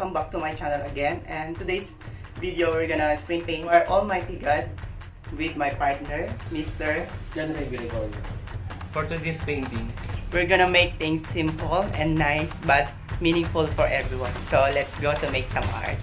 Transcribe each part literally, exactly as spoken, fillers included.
welcome back to my channel again. And today's video, we're gonna spray paint our Almighty God with my partner, Mister John Ray Gregorio. For today's painting, we're gonna make things simple and nice but meaningful for everyone. So let's go to make some art.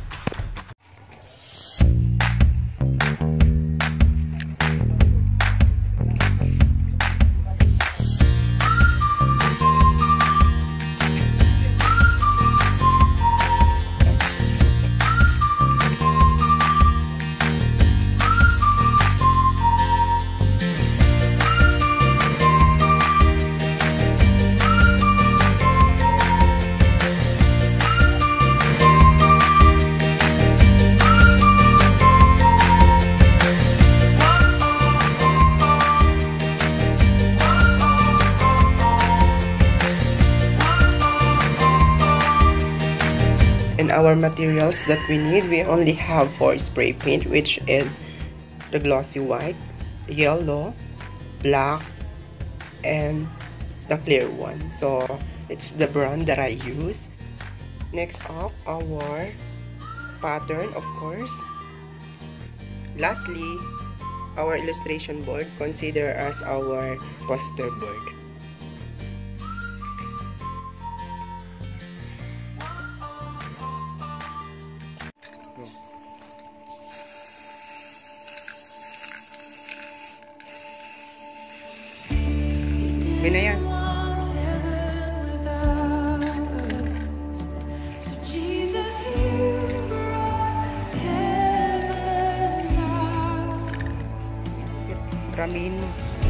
And our materials that we need, we only have for spray paint, which is the glossy white, yellow, black, and the clear one. So it's the brand that I use. Next up, our pattern, of course. Lastly, our illustration board, consider as our poster board. May na yan. Ramihin mo.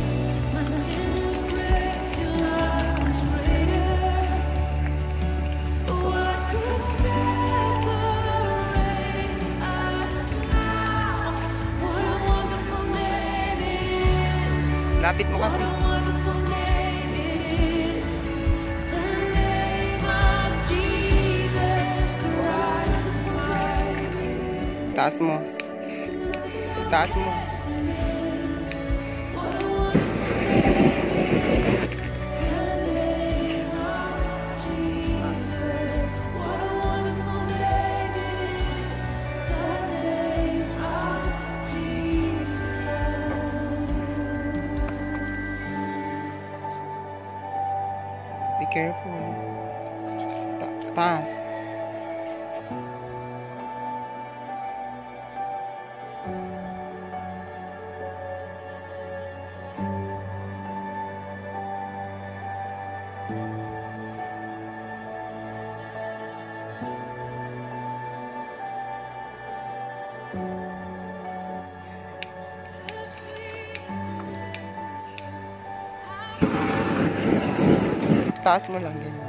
Lapit mo kasi. Taas mo. Taas mo. Be careful. Ta taas. Taas mo lang yun.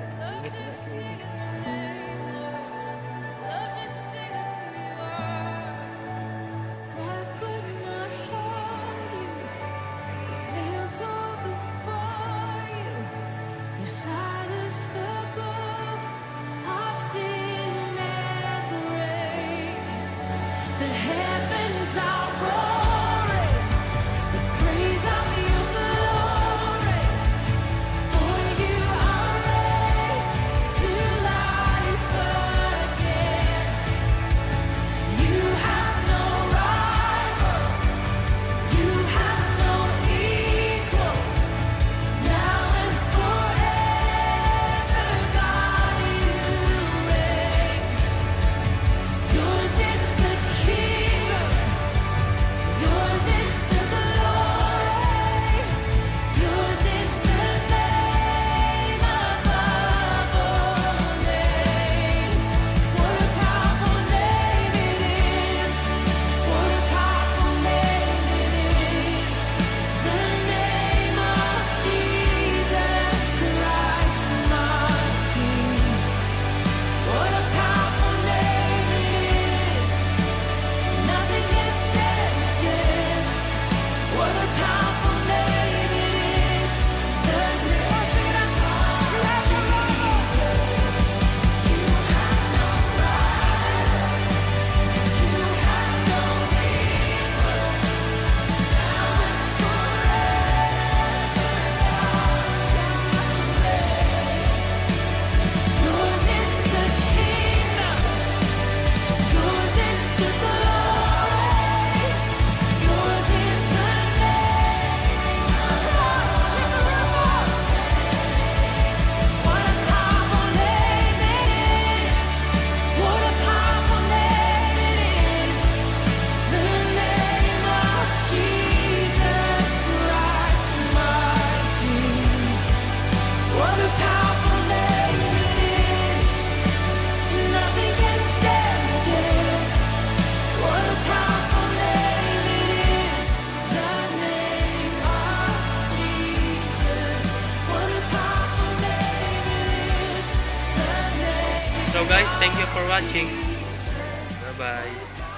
So guys, thank you for watching. Bye bye.